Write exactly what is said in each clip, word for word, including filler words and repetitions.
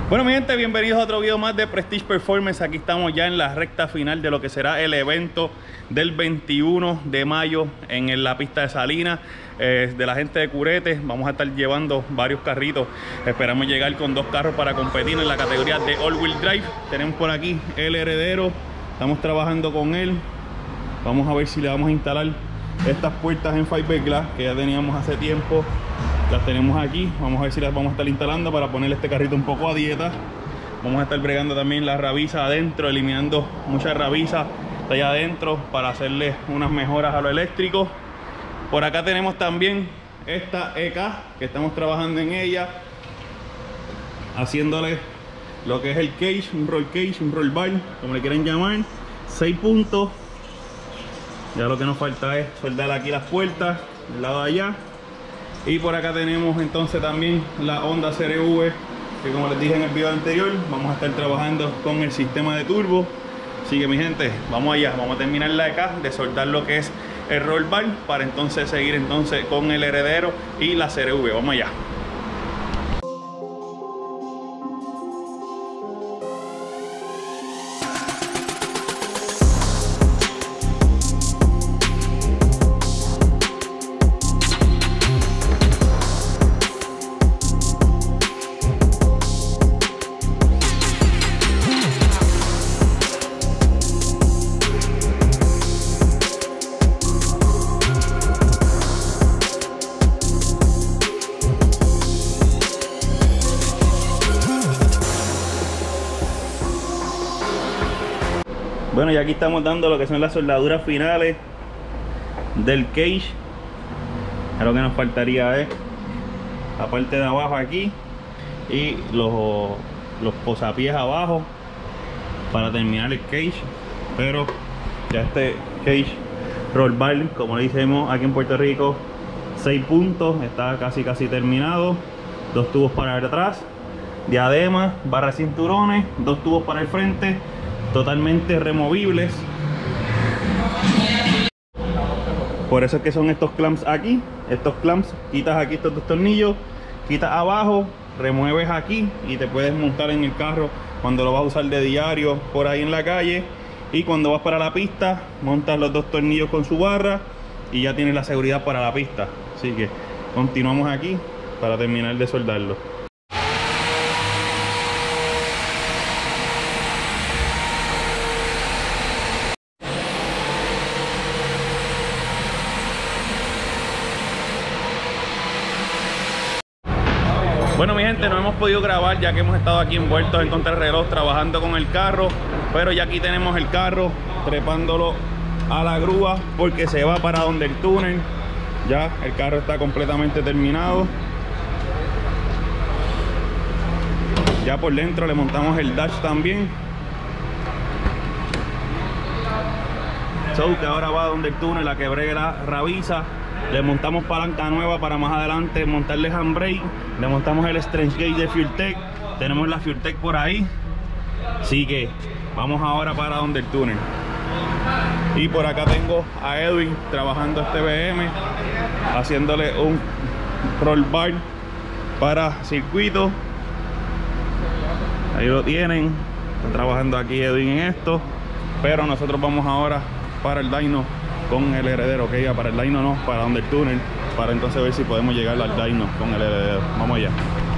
Bueno, mi gente, bienvenidos a otro video más de Prestige Performance. Aquí estamos ya en la recta final de lo que será el evento del veintiuno de mayo en la pista de Salinas, eh, de la gente de Curete. Vamos a estar llevando varios carritos. Esperamos llegar con dos carros para competir en la categoría de All Wheel Drive. Tenemos por aquí el heredero, estamos trabajando con él. Vamos a ver si le vamos a instalar estas puertas en fiberglass que ya teníamos hace tiempo. Las tenemos aquí, vamos a ver si las vamos a estar instalando para ponerle este carrito un poco a dieta. Vamos a estar bregando también la rabiza adentro, eliminando mucha rabiza de allá adentro para hacerle unas mejoras a lo eléctrico. Por acá tenemos también esta E K que estamos trabajando en ella, haciéndole lo que es el cage, un roll cage, un roll bar, como le quieren llamar. Seis puntos. Ya lo que nos falta es soldar aquí las puertas del lado de allá. Y por acá tenemos entonces también la Honda C R V, que como les dije en el video anterior, vamos a estar trabajando con el sistema de turbo. Así que mi gente, vamos allá, vamos a terminar la E K de soldar lo que es el roll bar para entonces seguir entonces con el heredero y la C R V. Vamos allá. Bueno, y aquí estamos dando lo que son las soldaduras finales del cage. A lo que nos faltaría es la parte de abajo aquí y los, los posapiés abajo para terminar el cage. Pero ya este cage roll bar, como le decimos aquí en Puerto Rico, seis puntos, está casi casi terminado. Dos tubos para atrás, diadema, barra cinturones, dos tubos para el frente, totalmente removibles. Por eso es que son estos clamps aquí. Estos clamps, quitas aquí estos dos tornillos, quitas abajo, remueves aquí y te puedes montar en el carro cuando lo vas a usar de diario por ahí en la calle. Y cuando vas para la pista, montas los dos tornillos con su barra y ya tienes la seguridad para la pista. Así que continuamos aquí para terminar de soldarlo. Bueno, mi gente, no hemos podido grabar ya que hemos estado aquí envueltos en contrarreloj trabajando con el carro, pero ya aquí tenemos el carro trepándolo a la grúa porque se va para donde el túnel. Ya el carro está completamente terminado. Ya por dentro le montamos el dash también. So que ahora va donde el túnel a que bregue la rabiza. Le montamos palanca nueva para más adelante montarle handbrake. Le montamos el Strange Gate de FuelTech. Tenemos la FuelTech por ahí. Así que vamos ahora para donde el túnel. Y por acá tengo a Edwin trabajando este B M, haciéndole un roll bar para circuito. Ahí lo tienen. Está trabajando aquí Edwin en esto. Pero nosotros vamos ahora para el dyno con el heredero, que iba para el dyno, no, para donde el túnel, para entonces ver si podemos llegar al dyno con el heredero. Vamos allá.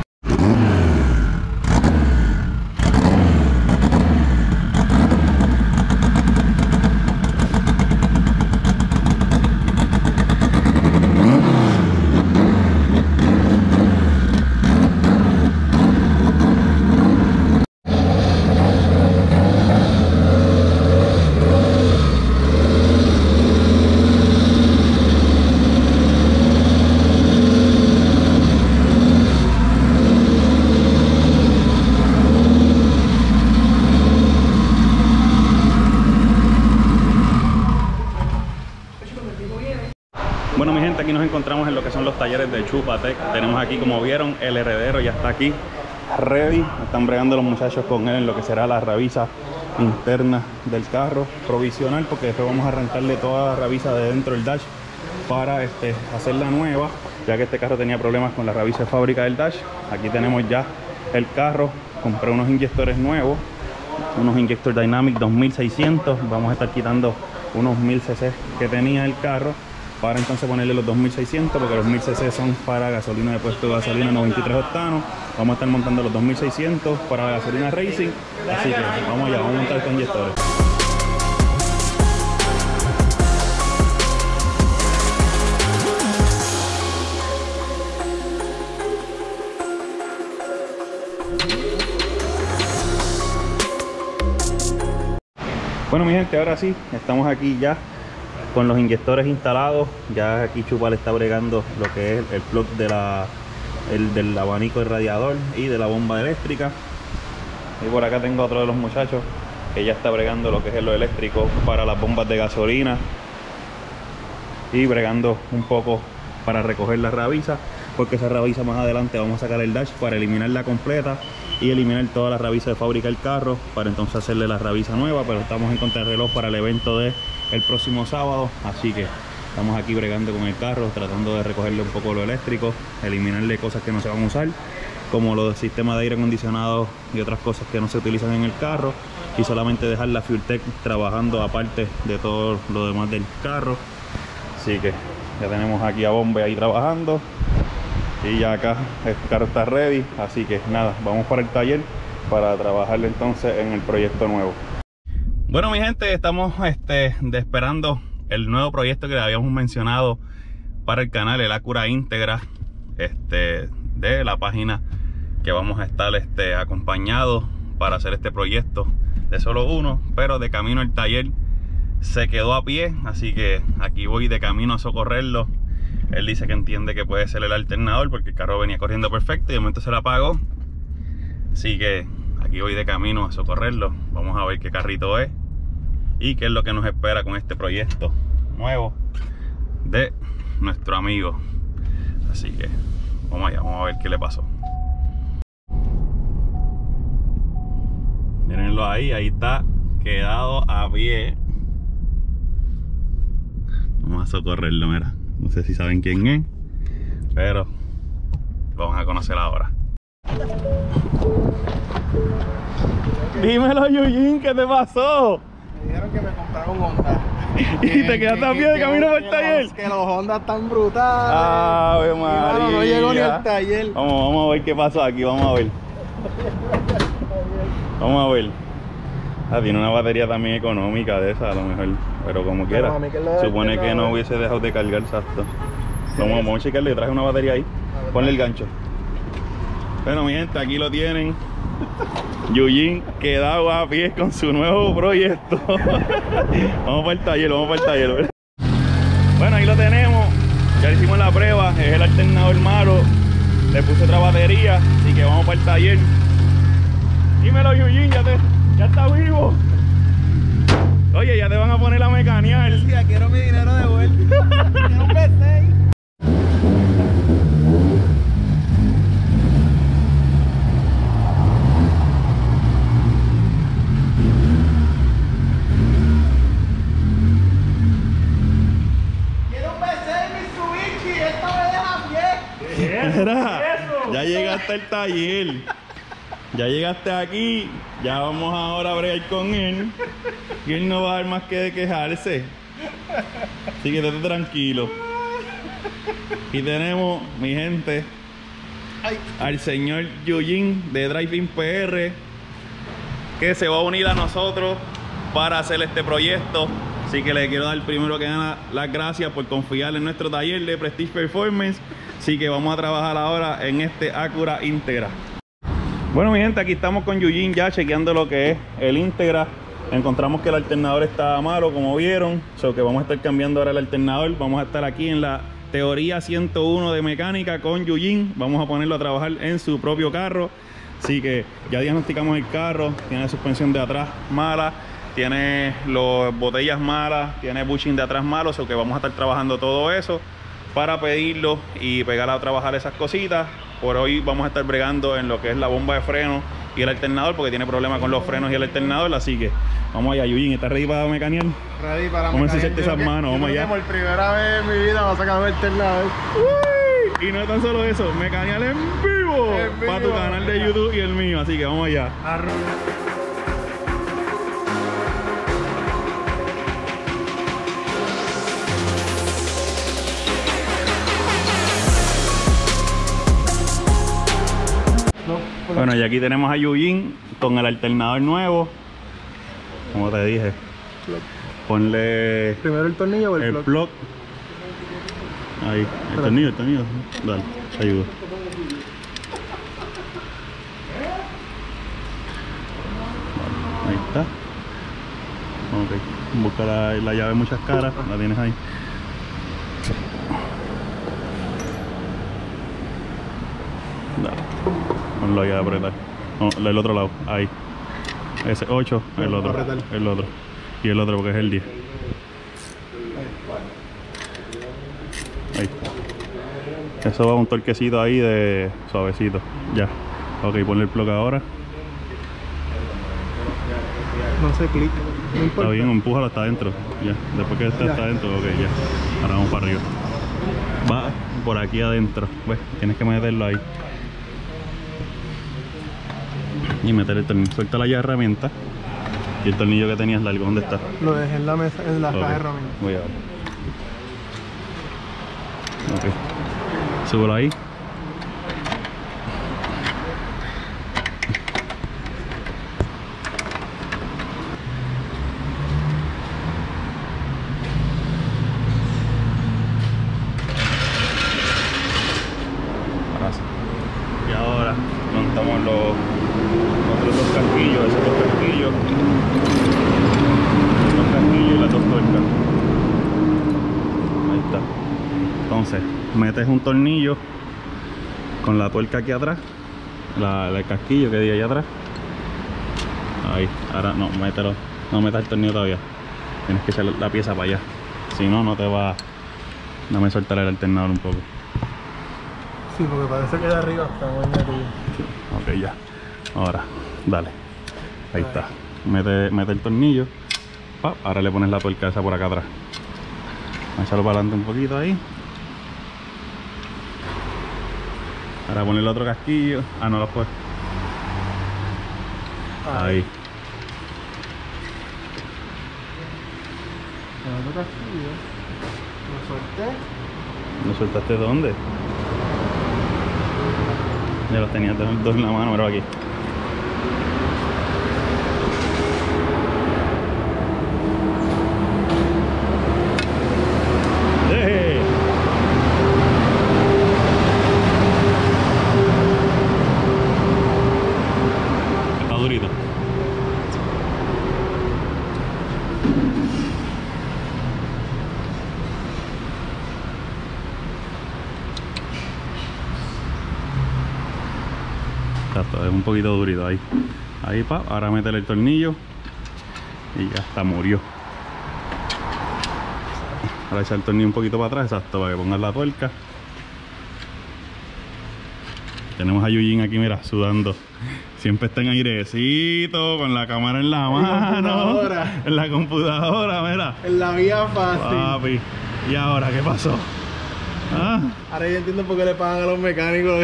Bueno, mi gente, aquí nos encontramos en lo que son los talleres de Chupatec. Tenemos aquí, como vieron, el heredero ya está aquí ready. Están bregando los muchachos con él en lo que será la rabiza interna del carro provisional, porque después vamos a arrancarle toda la rabiza de dentro del dash para este, hacerla nueva, ya que este carro tenía problemas con la rabiza de fábrica del dash. Aquí tenemos ya el carro compré unos inyectores nuevos, unos Injector Dynamic dos mil seiscientos. Vamos a estar quitando unos mil cc que tenía el carro para entonces ponerle los dos mil seiscientos, porque los mil cc son para gasolina de puesto de gasolina noventa y tres octanos. Vamos a estar montando los dos mil seiscientos para la gasolina racing, así que vamos allá, vamos a montar estos inyectores. Bueno, mi gente, ahora sí, estamos aquí ya con los inyectores instalados. Ya aquí Chupa le está bregando lo que es el plug de la, el, del abanico del radiador y de la bomba eléctrica. Y por acá tengo a otro de los muchachos que ya está bregando lo que es lo eléctrico para las bombas de gasolina y bregando un poco para recoger la rabiza, porque esa rabiza más adelante vamos a sacar el dash para eliminarla completa y eliminar toda la rabiza de fábrica del carro para entonces hacerle la rabiza nueva. Pero estamos en contrarreloj para el evento de el próximo sábado, así que estamos aquí bregando con el carro, tratando de recogerle un poco lo eléctrico, eliminarle cosas que no se van a usar, como los sistemas de aire acondicionado y otras cosas que no se utilizan en el carro, y solamente dejar la FuelTech trabajando aparte de todo lo demás del carro. Así que ya tenemos aquí a Bombe ahí trabajando y ya acá el carro está ready, así que nada, vamos para el taller para trabajarle entonces en el proyecto nuevo. Bueno, mi gente, estamos este, de esperando el nuevo proyecto que le habíamos mencionado para el canal, el Acura Integra, este, de la página que vamos a estar este, acompañados para hacer este proyecto de solo uno, pero de camino al taller se quedó a pie, así que aquí voy de camino a socorrerlo. Él dice que entiende que puede ser el alternador porque el carro venía corriendo perfecto y de momento se lo apagó. Así que aquí voy de camino a socorrerlo. Vamos a ver qué carrito es y qué es lo que nos espera con este proyecto nuevo de nuestro amigo. Así que vamos allá, vamos a ver qué le pasó. Mírenlo ahí, ahí está quedado a pie. Vamos a socorrerlo, mira. No sé si saben quién es, pero lo van a conocer ahora. Dímelo, Yuyin, ¿qué te pasó? Me dijeron que me compraron un Honda. ¿Y te quedaste a pie de camino para el taller? Que los Honda están brutales. ¡Ave María! Mano, no llegó ni al taller. Vamos, vamos a ver qué pasó aquí, vamos a ver. Vamos a ver. Ah, tiene una batería también económica de esa, a lo mejor. Pero como quiera, supone que no hubiese dejado de cargar, exacto. Vamos, vamos a checarle, traje una batería ahí. Ponle el gancho. Bueno, mi gente, aquí lo tienen. Yuyin quedado a pie con su nuevo proyecto. Vamos para el taller, vamos para el taller. Bueno, ahí lo tenemos. Ya hicimos la prueba. Es el alternador malo. Le puse otra batería, así que vamos para el taller. Dímelo, Yuyin, ya, te, ya está vivo. Oye, ya te van a poner a mecanear. Sí, quiero mi dinero de vuelta. Quiero un P seis. Mira, ya llegaste al taller, ya llegaste aquí, ya vamos ahora a bregar con él y él no va a dar más que de quejarse, así que estate tranquilo. Aquí tenemos, mi gente, al señor Yuyin de Driving P R, que se va a unir a nosotros para hacer este proyecto. Así que le quiero dar primero que nada las gracias por confiar en nuestro taller de Prestige Performance. Así que vamos a trabajar ahora en este Acura Integra. Bueno, mi gente, aquí estamos con Yuyin ya chequeando lo que es el Integra. Encontramos que el alternador está malo, como vieron. So que vamos a estar cambiando ahora el alternador. Vamos a estar aquí en la teoría ciento uno de mecánica con Yuyin. Vamos a ponerlo a trabajar en su propio carro. Así que ya diagnosticamos el carro. Tiene la suspensión de atrás mala, tiene las botellas malas, tiene bushing de atrás malo. So que vamos a estar trabajando todo eso para pedirlo y pegar a trabajar esas cositas. Por hoy vamos a estar bregando en lo que es la bomba de freno y el alternador, porque tiene problemas con los frenos y el alternador. Así que vamos allá. Yuyin, ¿estás ready para mecanear? Ready para vamos mecanear. a ensuciarte esas manos, vamos allá. Por primera vez en mi vida va a sacar un alternador. Uy, y no es tan solo eso, mecanear en vivo. vivo! En Para tu vivo. canal de YouTube y el mío, así que vamos allá. Arru- No, Bueno, y aquí tenemos a Yujin con el alternador nuevo. Como te dije, ponle primero el tornillo o el, el plug. plug. Ahí, el tornillo, el tornillo. Dale, te ayudo. Ahí está. Ok, busca la, la llave muchas caras, la tienes ahí. Dale, ponlo ahí a apretar. No, el otro lado, ahí. Ese ocho, el otro, apretar. el otro. Y el otro porque es el diez. Ahí está. Eso va un torquecito ahí de suavecito. Ya. Ok, ponle el plug ahora. No se clic. No importa. Está bien, empújalo hasta adentro. Ya. Después que esté Ya. hasta adentro, ok, ya. Ahora vamos para arriba. Va por aquí adentro. Pues, tienes que meterlo ahí. Y meter el tornillo. Suelta la llave de herramienta. Y el tornillo que tenías largo, ¿dónde está? Lo dejé en la mesa, en la Ok, caja de herramientas. voy a ver. Ok. Súbelo ahí. Ahora sí. Y ahora montamos los otros dos casquillos, esos dos casquillos. Los casquillos y las dos tuercas. Ahí está. Entonces, metes un tornillo con la tuerca aquí atrás, la, el casquillo que di ahí atrás. Ahí, ahora no, mételo, no metas el tornillo todavía. Tienes que echar la pieza para allá. Si no, no te va. Dame soltar el alternador un poco. Sí, porque parece que de arriba está muy metido. Ok, ya. Ahora, dale. Ahí está. Mete, mete el tornillo. Pa, ahora le pones la tuerca esa por acá atrás. Échalo para adelante un poquito ahí. Ahora poner el otro casquillo. Ah, no lo puedes. Ahí. El otro casquillo. Lo solté. ¿Lo soltaste de dónde? Ya los tenías dos en la mano, pero aquí. ¡Eh! Está durito. Exacto, es un poquito durito ahí. Ahí, pa, ahora métele el tornillo y ya está, murió. Ahora echar el tornillo un poquito para atrás, exacto, para que pongas la tuerca. Tenemos a Yujin aquí, mira, sudando. Siempre está en airecito, con la cámara en la En la mano. computadora. En la computadora, mira. En la vía fácil. Papi. ¿Y ahora qué pasó? ¿Ah? Ahora yo entiendo por qué le pagan a los mecánicos.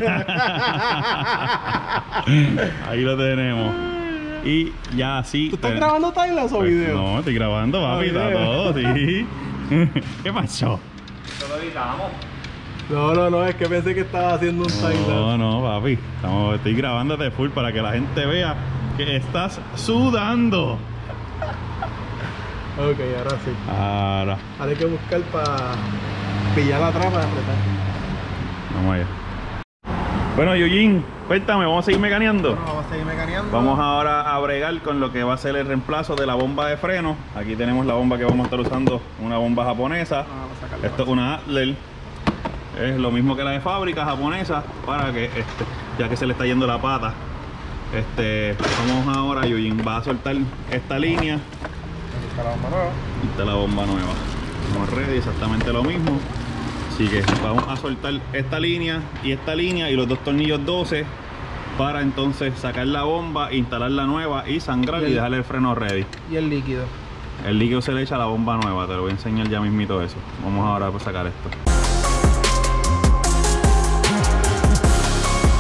Ahí lo tenemos. Y ya así. ¿Tú estás te- grabando timelapse o Pues, video? No, estoy grabando, papi, Ah, está video. todo, sí. ¿Qué pasó? No, no, no, es que pensé que estaba haciendo un timelapse. No, no, papi. Estamos, estoy grabándote full para que la gente vea que estás sudando. Ok, ahora sí. Ahora, Ahora hay que buscar para pillar atrás para apretar. vamos allá. Bueno, Yujin, cuéntame, ¿vamos a seguir mecaneando? Bueno, vamos a seguir mecaneando. Vamos ahora a bregar con lo que va a ser el reemplazo de la bomba de freno. Aquí tenemos la bomba que vamos a estar usando, una bomba japonesa. Ah, vamos a sacarla. Esto es una Adler. Es lo mismo que la de fábrica japonesa, para que este, ya que se le está yendo la pata. Este, vamos ahora, Yujin va a soltar esta línea. Aquí está la bomba nueva. Y está la bomba nueva. Estamos ready, exactamente lo mismo. Así que vamos a soltar esta línea y esta línea y los dos tornillos doce para entonces sacar la bomba, instalar la nueva y sangrar y dejarle el freno ready. Y el líquido. El líquido se le echa a la bomba nueva, te lo voy a enseñar ya mismito eso. Vamos ahora a sacar esto.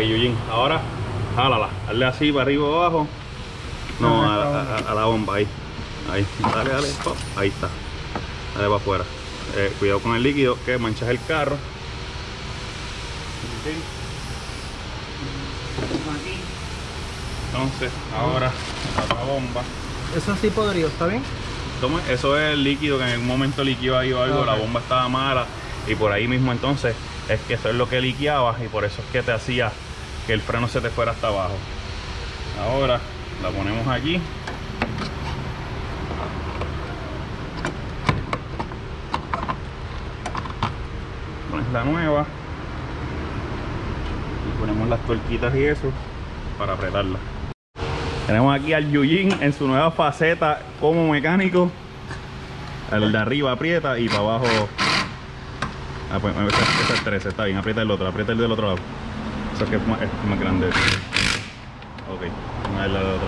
Ok, Yujin, ahora jálala, hazle así para arriba o abajo. No, a, a, a, a la bomba, ahí. Ahí, dale, dale, pop. Ahí está. Dale para afuera. Eh, cuidado con el líquido que manchas el carro. Okay. Aquí. Entonces, ahora la otra bomba. Eso así podría, ¿está bien? Toma, eso es el líquido que en algún momento liquió ahí o algo, okay. La bomba estaba mala y por ahí mismo entonces es que eso es lo que liqueaba y por eso es que te hacía que el freno se te fuera hasta abajo. Ahora la ponemos aquí. Pones la nueva y ponemos las tuerquitas y eso para apretarla. Tenemos aquí al Yujin en su nueva faceta como mecánico. El de arriba aprieta y para abajo. Ah, pues, ese es trece, está bien, aprieta el otro, aprieta el del otro lado. Eso es que es más, es más grande. Ok, una es la de otra.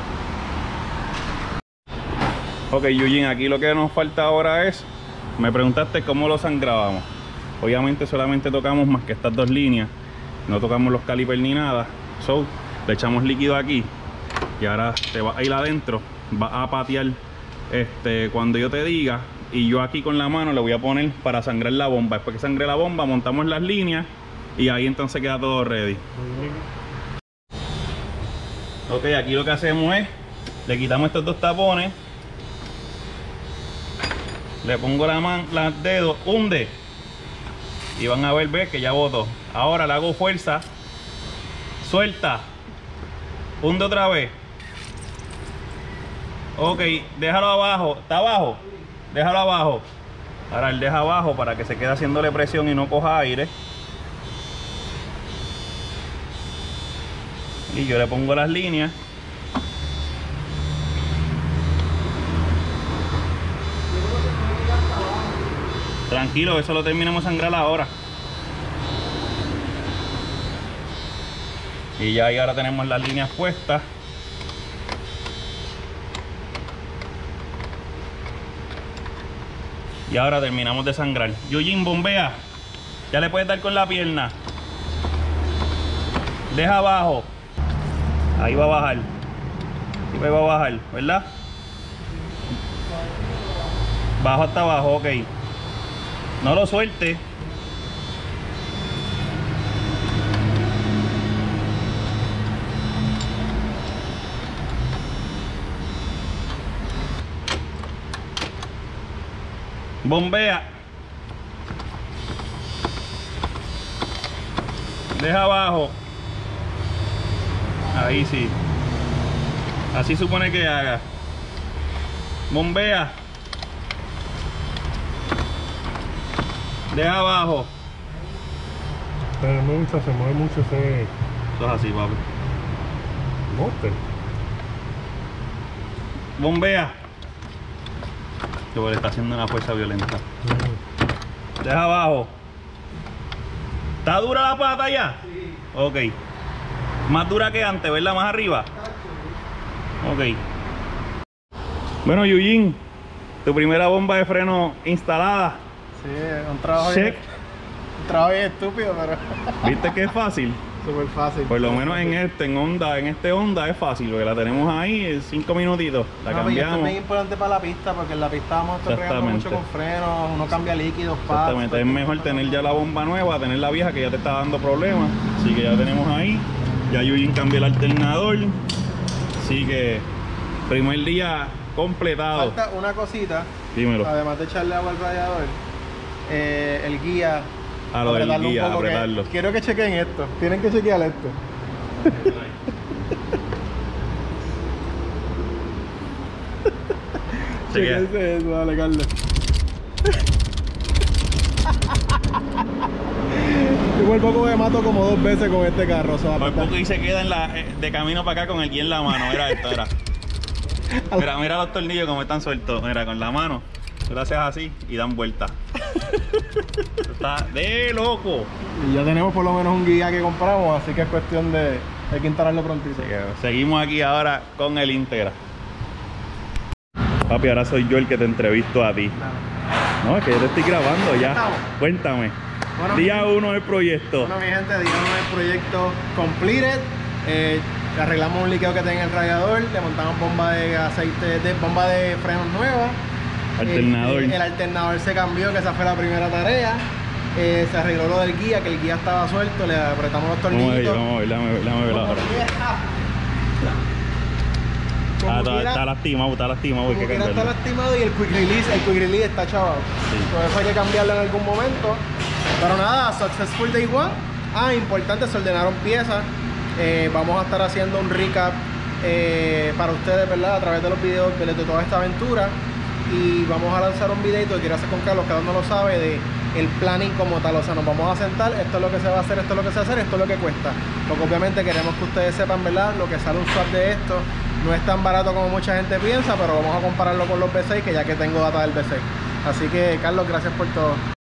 Ok, Yujin, aquí lo que nos falta ahora es, me preguntaste cómo lo sangrábamos. Obviamente solamente tocamos más que estas dos líneas, no tocamos los calipers ni nada. So, le echamos líquido aquí y ahora te vas a ir adentro, vas a patear este, cuando yo te diga, y yo aquí con la mano le voy a poner para sangrar la bomba. Después que sangre la bomba, montamos las líneas y ahí entonces queda todo ready. Ok, aquí lo que hacemos es, le quitamos estos dos tapones, le pongo la mano, los dedos, hunde y van a ver, ve que ya botó. Ahora le hago fuerza, suelta, hunde otra vez. Ok, déjalo abajo, está abajo, déjalo abajo. Ahora él deja abajo para que se quede haciéndole presión y no coja aire. Y yo le pongo las líneas. Tranquilo, eso lo terminamos de sangrar ahora. Y ya ahí ahora tenemos las líneas puestas. Y ahora terminamos de sangrar. Yujin, bombea. Ya le puedes dar con la pierna. Deja abajo. Ahí va a bajar. Ahí va a bajar, ¿verdad? Bajo hasta abajo, ok. No lo suelte. Bombea. Deja abajo. Ahí sí. Así supone que haga. Bombea. Deja abajo. Pero me gusta, se mueve mucho ese. Eso es así, papi. Monster. Bombea. Que le está haciendo una fuerza violenta. Mm. Deja abajo. ¿Está dura la pata ya? Sí. Ok. Más dura que antes, ¿verdad? Más arriba. Ok. Bueno, Yujin, tu primera bomba de freno instalada. Sí, un trabajo bien, un trabajo bien estúpido, pero... ¿Viste que es fácil? Súper fácil. Por lo menos en este, en Honda, en este Honda es fácil, porque la tenemos ahí en cinco minutitos. La no, cambiamos. Esto es bien importante para la pista, porque en la pista vamos a estar pegando mucho con frenos, uno cambia líquidos, pads. Exactamente, es mejor tener ya la bomba nueva, tener la vieja que ya te está dando problemas. Así que ya tenemos ahí. Ya Yujin cambió el alternador. Así que primer día completado. Falta una cosita. Dímelo. Además de echarle agua al radiador, eh, el guía. A lo del guía, apretarlo. Que, quiero que chequen esto. Tienen que chequear esto. Chequense eso, dale, Carlos. Yo por poco me mato como dos veces con este carro. Por poco y se queda en la, de camino para acá con el guía en la mano. Mira esto, mira. Mira, mira los tornillos como están sueltos. Mira, con la mano. Tú lo haces así y dan vuelta. Está de loco. Y ya tenemos por lo menos un guía que compramos, así que es cuestión de, hay que instalarlo prontito. Seguimos aquí ahora con el Integra. Papi, ahora soy yo el que te entrevisto a ti. No, es que yo te estoy grabando ya. Cuéntame. Bueno, día uno del proyecto. Bueno, mi gente, día uno del proyecto completed. Eh, arreglamos un liqueo que tenía en el radiador, le montamos bomba de aceite, de bomba de frenos nueva. Alternador. El, el alternador se cambió, que esa fue la primera tarea. Eh, se arregló lo del guía, que el guía estaba suelto, le apretamos los tornillitos. Vamos a ver, vamos a ver, vamos a ver, vamos a ver ahora. Ah, está, quiera, está lastimado, está lastimado. Como quiera está lastimado y el quick release, el quick release está chavado. Sí. Por eso hay que cambiarlo en algún momento. Pero nada, successful day one. Ah, importante, se ordenaron piezas. Eh, vamos a estar haciendo un recap eh, para ustedes, ¿verdad? A través de los videos de, de toda esta aventura. Y vamos a lanzar un videito que quiero hacer con Carlos, cada uno lo sabe, de el planning como tal. O sea, nos vamos a sentar, esto es lo que se va a hacer, esto es lo que se va a hacer, esto es lo que cuesta. Porque obviamente queremos que ustedes sepan, ¿verdad? Lo que sale un swap de esto no es tan barato como mucha gente piensa, pero vamos a compararlo con los V seis, que ya que tengo data del V seis. Así que, Carlos, gracias por todo.